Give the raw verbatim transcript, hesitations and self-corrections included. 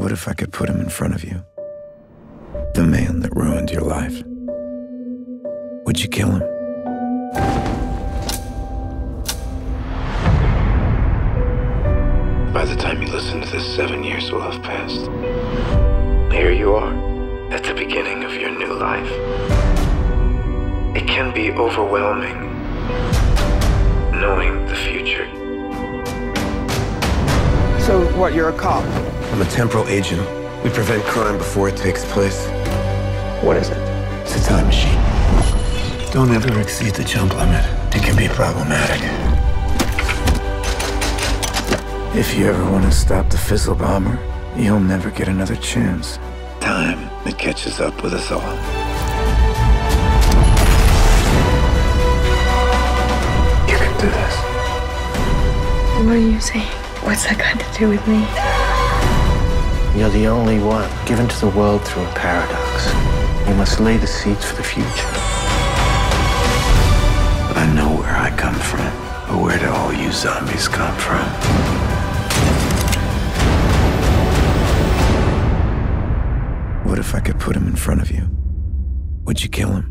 What if I could put him in front of you? The man that ruined your life. Would you kill him? By the time you listen to this, seven years will have passed. Here you are, at the beginning of your new life. It can be overwhelming, knowing the future. So, what, you're a cop? I'm a temporal agent. We prevent crime before it takes place. What is it? It's a time machine. Don't ever exceed the jump limit. It can be problematic. If you ever want to stop the fizzle bomber, you'll never get another chance. Time, it catches up with us all. You can do this. What are you saying? What's that got to do with me? You're the only one given to the world through a paradox. You must lay the seeds for the future. I know where I come from, but where do all you zombies come from? What if I could put him in front of you? Would you kill him?